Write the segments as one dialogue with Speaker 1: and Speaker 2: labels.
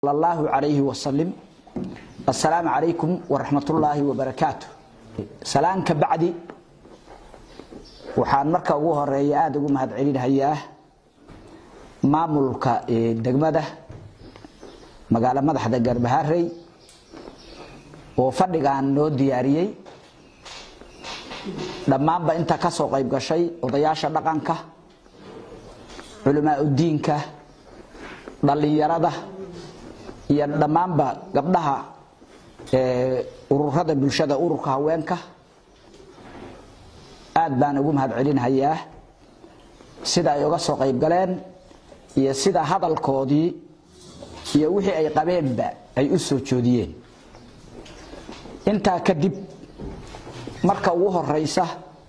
Speaker 1: الله عليه وسلم. السلام عليكم ورحمة الله وبركاته. سلام كبعدي waxaan marka ugu horeeya aad ugu mahadcelinayaa maamulka degmada magaala madaxda Garbaharey oo fadhigan noo diyaariyay dhamaanba inta ka soo qayb gashay odayaasha dhaqanka culimada diinka dhalinyarada iyo dhamaanba gabdhaha ururada bulshada ururka haweenka aad baan ugu mahadcelinayaa sida ay uga soo qayb galeen iyo sida hadalkoodii iyo wixii ay qabeenba ay u soo joodiyeen inta kadib marka ugu horeysa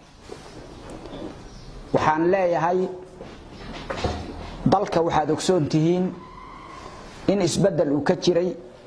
Speaker 1: waxaan leeyahay dalka waxaad ogsoon tihiin in isbedel uu ka jiray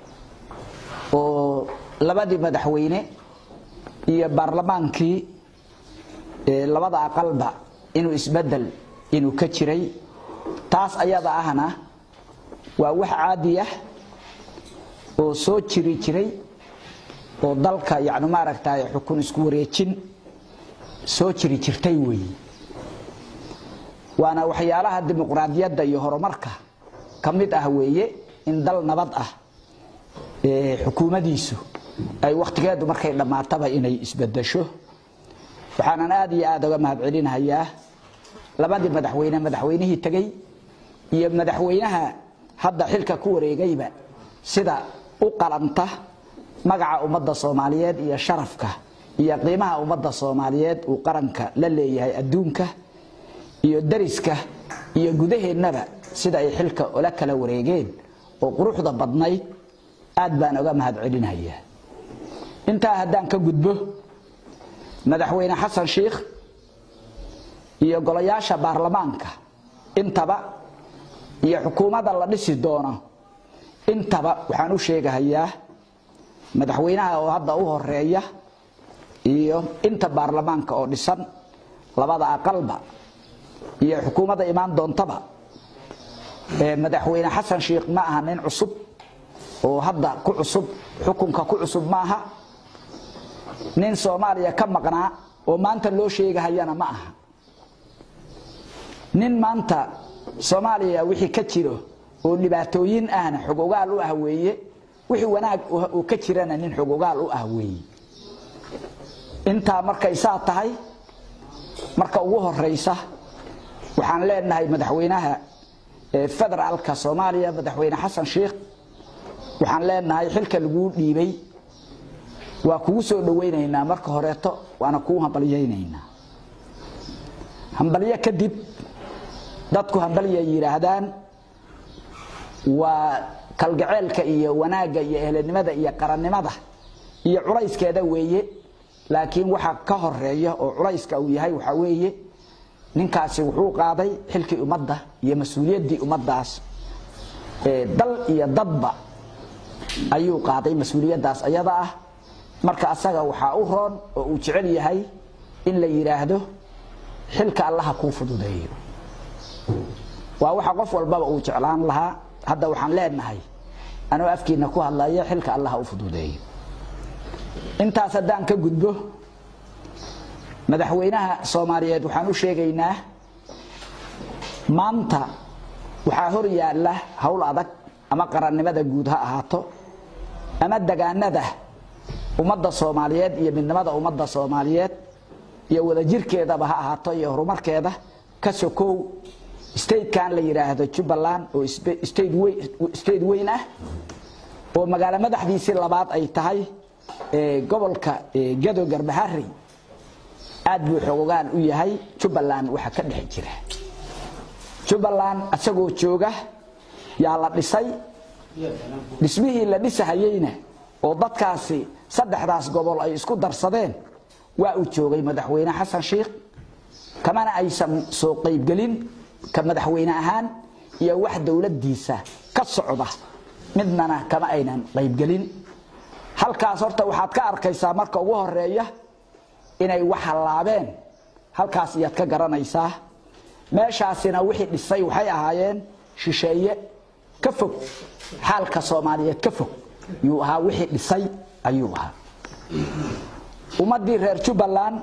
Speaker 1: oo labadii madaxweyne iyo baarlamaankii labada aqalba inuu isbedel inuu ka jiray taas ayada ahna waa wax caadi ah oo soo jiray oo dalka yaani ma aragtay xukun isku wareejin soo jirtay weey waana waxyaalaha dimuqraadiyadda iyo horumarka kamid ah weeye in dal nabad ah xukuumadiisu ay waqtigeedu markay dhamaataba inay isbedesho waxaan aad iyo aad uga mahadcelinayaa labadii madaxweynihii tagay iyo madaxweynaha hadda xilka ku wareegayba sida u qalanta magaca ummadda Soomaaliyeed iyo sharafka iyo qiimaha ummadda Soomaaliyeed uu qaranka la leeyahay adduunka iyo dariska iyo gudaheennaba sida ay xilka ula kala wareegeen oo quruxda badnayd aad baan uga mahadcelinayaa inta haddaan ka gudbo madaxweyne xasan sheekh iyo golayaasha baarlamaanka intaba iyo xukuumadda la dhisi doono intaba waxaan u sheegayaa madaxweynaha oo hadda u horeeya iyo inta baarlamaanka oo dhisan labada aqalba iyo xukuumadda imaan doontaba madaxweyne xasan sheekh ma aha nin cusub oo hadda ku cusub xukunka ku cusub maaha nin Soomaaliya ka maqnaa oo maanta loo sheegahayana ma aha nin maanta Soomaaliya wixii ka jiro oo dhibaatooyin ahna xogogaal u ah weeye wixii wanaag oo ka jirana nin xogogaal u ah weeye inta markay saa tahay marka ugu horeysa waxaan leenahay madaxweynaha federaalka Soomaaliya madaxweyne xasan sheekh waxaan leenahay xilka lagu dhiibay waa kugu soo dhaweynaynaa marka horeeto waana ku hambalyeynayna hambalye kadib dadku hambalye yiraahdaan waa kalgaceelka iyo wanaaga iyo ehelnimada iyo qarannimada iyo culayskeeda weeye laakiin waxa ka horeeya oo culayska uu yahay waxa weeye ninkaasi wuxuu qaaday xilkii ummadda iyo mas'uuliyadii ummaddaas dal iyo dadba ayuu qaaday mas'uuliyadaas ayada ah marka asaga waxa uu roon oo uu jecel yahay in la yiraahdo xilka Allah ku fududeeyo waa waxa qof walba uu jeclaan lahaa hadda waxaan leenahay anoo afkiina ku hadlayo xilka Allah u fududeeyo intaas hadaan ka gudbo madaxweynaha Soomaaliyeed waxaan u sheegaynaa maanta waxa hor yaala hawl adag ama qarannimada guud ha ahaato ama dagaanada ummadda Soomaaliyeed iyo midnimada ummadda Soomaaliyeed iyo wada jirkeedaba ha ahaato iyo horumarkeeda ka sokow state kan la yiraahdo Jubbaland oo state weyn ah oo magaala madaxdiisa labaad ay tahay gobolka Gedo Garbaharey aad buu xogogaan u yahay Jubbaland waxa ka dhex jira Jubbaland asagoo jooga yaa la dhisay dhismihii la dhisahayayna oo dadkaasi saddexdaas gobol ay isku darsadeen waa uu joogay madaxweyne xasan sheekh kamana aysan soo qayb galin ka madaxweyne ahaan iyo wax dawladdiisa ka socda midnana kama aynan qayb galin halkaas horta waxaad ka arkaysaa marka ugu horeeya inay wax halaabeen halkaas iyaad ka garanaysaa meeshaasina wixii dhisay waxay ahaayeen shisheeye كفوق حال كصومالية كفوق يوها وحي لسي أيوها ومدي رير جبلان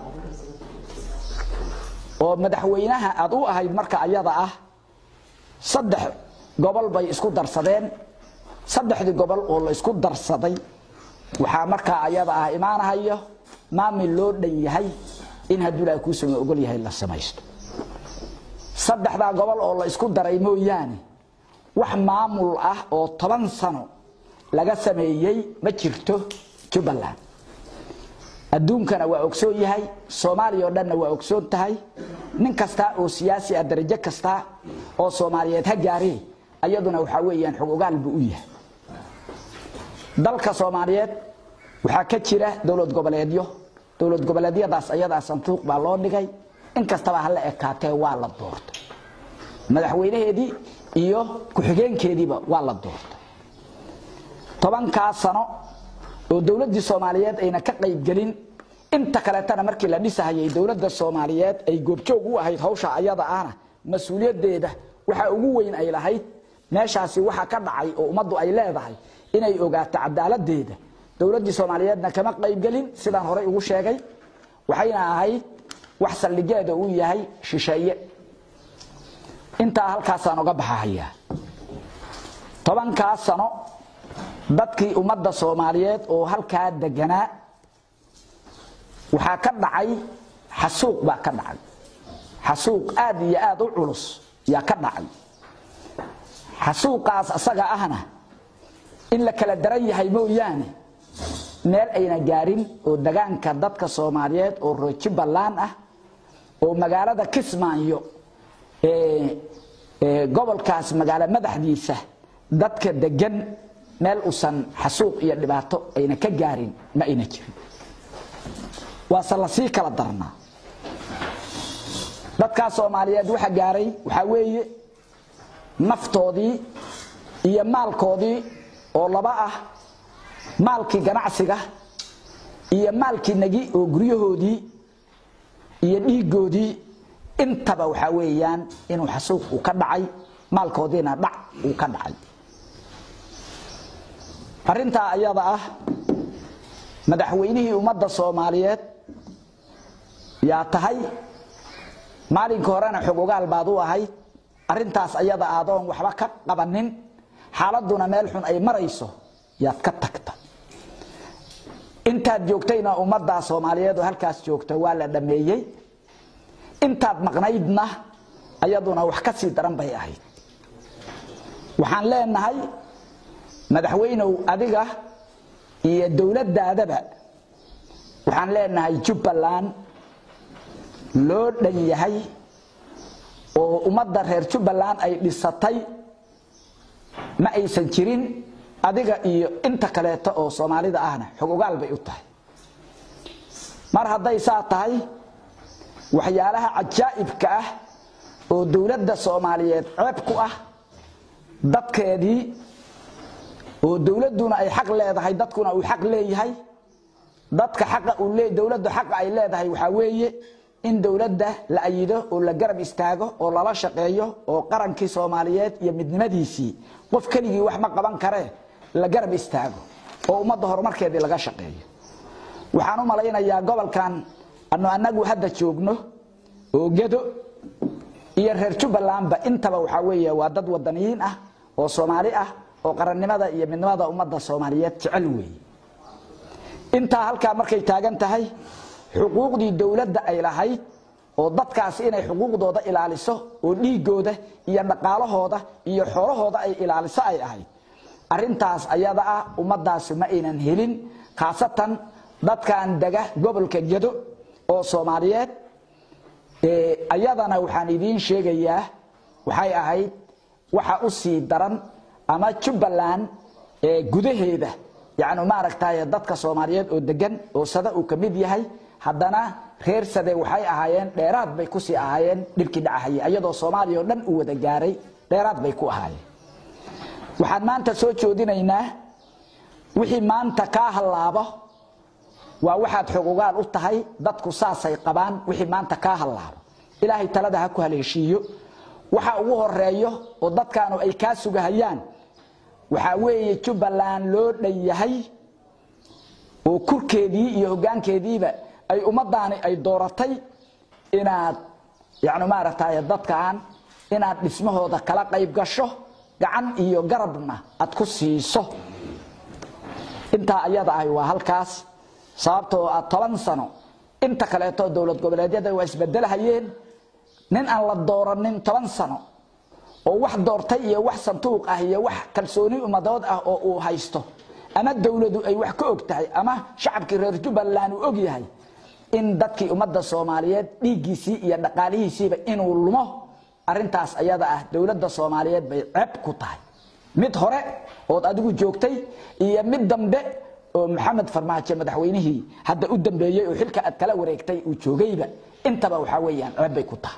Speaker 1: ومدحوينها أضوءها المركة أيضا صدح قبل باي اسكو درسدين صدح دي قبل والله اسكو درسدي وحا مركة أيضا إيمانها إياه ما من لود ليهي إن هدو لا يكون سمي أقول يهي الله سمايست صدح دا قبل والله اسكو دريمو يعني wax maamul ah oo 10 sano laga sameeyay ma jirto Jubbaland adduunkana waa ogsoon yahay Soomaaliya oo dhanna waa ogsoon tahay nin kasta oo siyaasi ah darajo kasta oo Soomaaliyeed ha gaari ayaduna waxa weeyaan xog ogaal buu u yahay dalka Soomaaliyeed waxa ka jira dawlad goboleedyadaas ayada sanduuq baa loo dhigay in kastaba hal ekaatee waa la doortay madaxweynaheedii iyo ku-xigeenkeediiba waa la doortay 10 sano oo dawladda Soomaaliyeed ayna ka qayb galin inta kale tan markii la dhisayay dawladda Soomaaliyeed ay goobjoog u ahayd hawsha ayada ahna mas'uuliyadeeda waxa ugu weyn ay lahayd meeshaasi waxa ka dhacay oo umadu ay leedahay inay ogaato cadaaladeeda dawladda Soomaaliyeedna kama qayb galin sidaan hore ugu sheegay waxayna ahayd wax saldhigeeda uu yahay shisheeye inta halkaas aan uga baxaya 10 sano dadkii umada Soomaaliyeed oo halka deganaa waxa ka dhacay xasuuq ba ka dhacay xasuuq aad iyo aad u culus ya ka dhacay xasuuqaas asaga ahna in la kala daran yahay mooyaane meel ayna gaarin oo dagaanka dadka Soomaaliyeed oo Jubbaland ah oo magaalada Kismaayo gobolkaas magaalo madaxdiisa dadka degan meel usan xasuuq iyo dhibaato ayna ka gaarin ma ayna jirin waa salasi kala darna dadka Soomaaliyeed waxa gaaray waxa weeye naftoodii iyo maalkoodii oo laba ah maalkii ganacsiga iyo maalkii nagi oo guryahoodii iyo dhiigoodii intaba waxa weeyaan inuu xasuuq uu ka dhacay maalkoodina dhac uu ka dhacay arinta ayada ah madaxweynihii umada Soomaaliyeed yaa tahay maalinka horena xog ogaal baad u ahayd arintaas ayada aadoon waxba ka qabanin xaaladuna meel xun ay marayso yaad ka tagta intaad joogtayna umada Soomaaliyeed oo halkaas joogta waa la dhameeyay intaad maqnaydna ayaduna wax ka sii daran bay ahayd waxaan leenahay madaxweynow adiga iyo dawladdaadaba waxaan leenahay Jubbaland loo dhan yahay oo umada reer Jubbaland ay dhisatay ma aysan jirin adiga iyo inta kale oo Soomaalida ahna xog ogaal bay u tahay mar haday saa tahay waxyaalaha ajaa'ibka ah oo dawladda Soomaaliyeed ceeb ku ah dadkeedii oo dawladuna ay xaq leedahay dadkuna uu xaq leeyahay dadka xaq uu leeyahay dawladdu xaq ay leedahay waxa weeye in dawladda la ayido oo la garab istaago oo lala shaqeeyo oo qarankii Soomaaliyeed iyo midnimadiisii qof kaligi wax ma qaban kare la garab istaago oo umada horumarkeedii laga shaqeeyo waxaan u maleynayaa gobolkan anagu hadda joogno oo gedo iyo reer Jubbaland ba intaba waxa weeye waa dad wadaniyiin ah oo Soomaali ah oo qarannimada iyo midnimada umada Soomaaliyeed jecel weey inta halka markay taagan tahay xuquuqdii dawladda ay lahayd oo dadkaas inay xuquuqdooda ilaaliso oo dhiigooda iyo dhaqaalahooda iyo xoolahooda ay ilaaliso ay ahayd arintaas ayada ah umadaas ma aynan helin khaasatan dadkan daga gobolka Gedo oo Soomaaliyeed ayadana waxaan idin sheegayaa waxay ahayd waxa u sii daran ama Jubbaland gudaheeda yaani ma aragtay dadka Soomaaliyeed oo degan oo sada uu kamid yahay haddana reer sade waxay ahaayeen dheeraad bay ku sii ahaayeen dhibkii dhacay ayadoo Soomaaliya oo dhan u wada gaaray dheeraad bay ku ahaayeen waxaan maanta soo joodinaynaa wixii maanta ka halaabo waa waxaad xog ogaal u tahay dadku saasay qabaan wixii maanta ka halaabo ilaahay talada ha ku haleeshiyo waxa ugu horeeyo oo dadkaanu ay ka sugahayaan waxa weeye Jubbaland loo dhayahay oo kurkeedii iyo hoggaankeediiba ay umadaani ay dooratay inaad yaani maaragtay dadkaan inaad dhismahooda kala qayb gasho gacan iyo garabna aad ku siiso inta ayada ay waa halkaas sababtoo ah 10 sano inta kale ee dawlad goboleedyada way isbedelahayeen nin aan la dooranin 10 sano oo wax doortay iyo wax santuuq ah iyo wax kalsooni umadood ah oo uu haysto ama dawladu ay wax ka ogtahay ama shacabkii reer Jubbaland uu og yahay in dadkii umada Soomaaliyeed dhigiisii iyo dhaqaalihiisiiba inuu lumo arintaas ayada ah dawladda Soomaaliyeed bay ceeb ku tahay mid hore oo adigu joogtay iyo mid dambe oo Maxamed Farmaajo madaxweynihii hadda u dambeeyay oo xilka aad kala wareegtay uu joogayba intaba waxa weeyaan ceeb bay ku tahay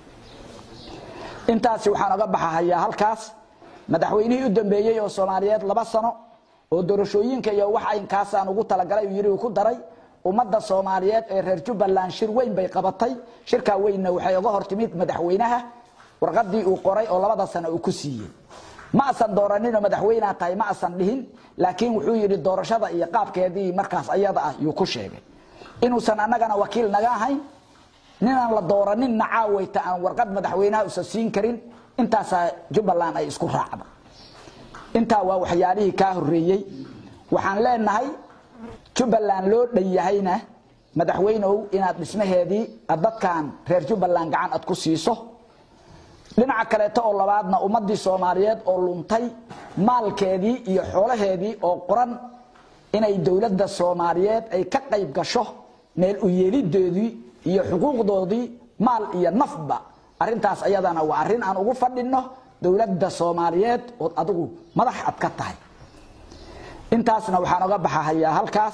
Speaker 1: intaas waxaan uga baxayaa halkaas madaxweynihii u dambeeyay oo Soomaaliyeed 2 sano oo doorashooyinka iyo wax ay kaasaan ugu talagalay yiri uu ku daray umada Soomaaliyeed ee reer Jubbaland shir weyn bay qabatay shirka weynna waxay uga hortimid madaxweynaha warqadii uu qoray oo 2 sano uu ku siiyay ma asan dooranin madaxweynaha tahay ma asan dhihin laakiin wuxuu yiri doorashada iyo qaabkeedii markaas ayada ah uu ku sheegay inuu san anagana wakiil naga ahayn ninaan la dooranin nacaawayta aan warqad madaxweynaha u siin karin intaas Jubbaland ay isku raacdo inta waa waxyaalihii ka horeeyay waxaan leenahay Jubbaland loo dhayahayna madaxweynuhu inaad dhismaheedii dadkan reer Jubbaland gacan aad ku siiso dhinaca kale oo labaadna ummadii Soomaaliyeed oo luntay maalkeedii iyo xoolaheedii oo qoran inay dawladda Soomaaliyeed ay ka qayb gasho meel u yeelideedii iyo xuquuqdoodii maal iyo nafba arintaas ayadana waa arin aan ugu fadhino dawladda Soomaaliyeed oo adigu madax ad ka tahay intaasna waxaan uga baxayaa halkaas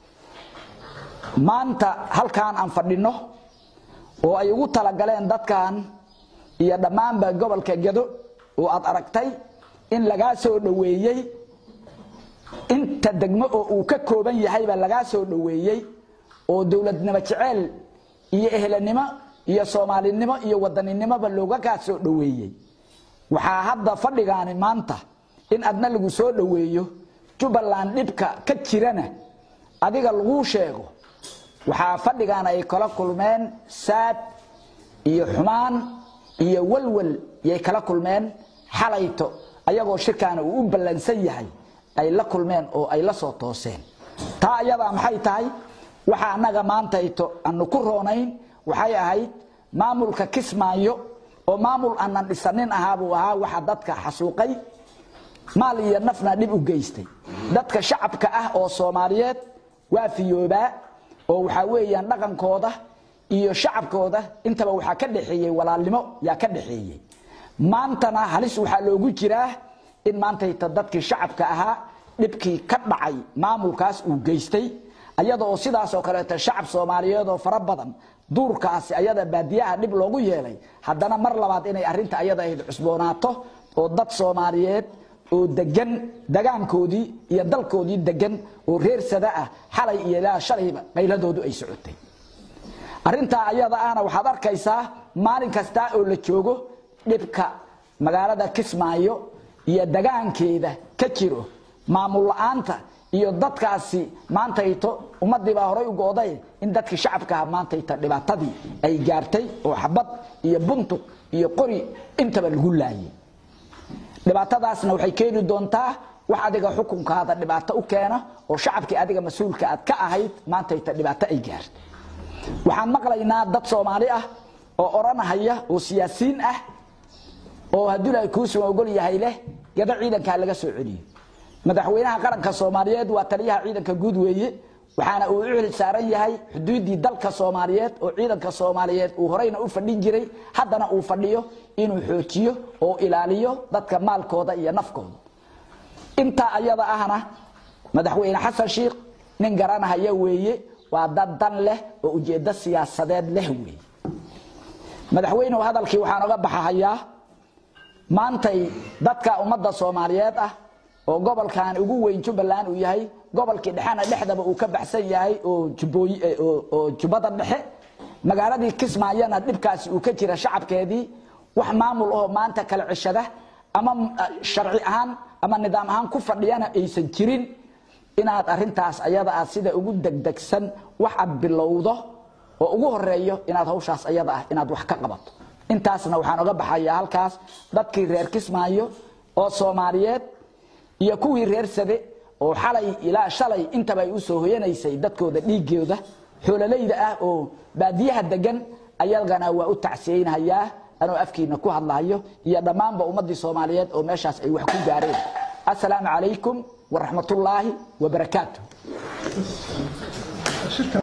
Speaker 1: maanta halkaan aan fadhino oo ay ugu tala galeen dadkan iyo dhamaanba gobolka Gedo oo aad aragtay in laga soo dhaweeyay inta degmo oo uu ka kooban yahay ba laga soo dhaweeyay oo dawladnimo jecel iyo ehlanimo iyo Soomaalinimo iyo wadaninimo ba looga ka soo dhaweeyay waxa hadda fadhigaani maanta in adna lagu soo dhaweeyo Jubbaland dhibka ka jirana adiga lagu sheego waxa fadhigaan ay kala kulmeen saad iyo xumaan iyo walwal yay kala kulmeen xalayto ayagoo shirkaan uu u balansan yahay ay la kulmeen oo ay la soo tooseen taa ayada maxay tahay waxa anaga maanta aanu ku roonayn waxay ahayd maamulka Kismaayo oo maamul aanan dhisanin ahaabuu ahaa waxa dadka xasuuqay maal iyo nafna dib u geystay dadka shacabka ah oo Soomaaliyeed waa fiyooba oo waxa weeyaan dhaqankooda iyo shacabkooda intaba waxa ka dhaxeeyay walaalnimo yaa ka dhaxeeyay maantana halis waxa loogu jiraa in maanta dadkii shacabka ahaa dibkii ka dhacay maamulkaas uu geystay ayadoo sidaas oo kale shacab Soomaaliyeed oo fara badan duurkaas ayada baadiyaha dib loogu yeelay haddana mar labaad inay arinta ayada ay cusboonaato oo dad Soomaaliyeed oo degan dagaankoodii iyo dalkoodii degan oo reersada ah xalay iyo ilaa shalayba qayladoodu ay socotay arinta ayada ahna waxaad arkaysaa maalin kasta oo la joogo dhibka magaalada Kismaayo iyo dagaankeeda ka jiro maamul la'aanta iyo dadkaasi maanta ummadii baa horay u gooday in dadkii shacabka maanta dhibaatadii ay gaartay oo xabad iyo buntuq iyo qori intaba lagu laayay dhibaatadaasna waxay keeni doontaa wax adiga xukunkaada dhibaato u keena oo shacabkii adiga mas'uulka aad ka ahayd maanta dhibaato ay gaartay waxaan maqlaynaa dad Soomaali ah oo oranahaya oo siyaasiin ah oo hadii ay ku soo ogol yahay leh gada ciidanka laga soo celiyo madaxweynaha qaranka Soomaaliyeed waa taliyaha ciidanka guud weeye waxaana uu u saaran yahay xuduudii dalka Soomaaliyeed oo ciidanka Soomaaliyeed uu horeyna u fadhin jiray haddana uu fadhiyo inuu xoojiyo oo ilaaliyo dadka maalkooda iyo nafkooda inta ayada ahna madaxweyne Xasan Sheekh nin garanaya weeye waa dad dan leh oo ujeedada siyaasadeed leh weeye madaxweynuhu hadalkii waxaan uga baxayaa maantay dadka ummadda Soomaaliyeed ah oo gobolkan ugu weyn Jubbaland uu yahay gobolkii dhaxana dhexdaba uu ka baxsan yahay oo Jubbada dhexe magaaladii Kismaayana dibkaas uu ka jira shacabkeedii wax maamul oo maanta kala cishada ama sharci ahaan ama nidaam ahaan ku fadhiyana aysan jirin inaad arintaas ayada ah sida ugu degdegsan waxa bilowdo oo ugu horeeyo inaad hawshaas ayada ah inaad wax ka qabato intaasna waxaan uga baxayaa halkaas dadkii reer Kismaayo oo Soomaaliyeed iyo kuwii reer Sade oo xalay ilaa shalay intaba ay u soo hoyanaysay dadkooda dhiigooda xoolalayda ah oo baadiyaha degan ayagana waa u tacsiinayaa anoo afkiina ku hadlayo iyo dhamaanba ummadii Soomaaliyeed oo meeshaas ay wax ku gaareen assalaamu calaykum wa rahmatullaahi wa barakaatuh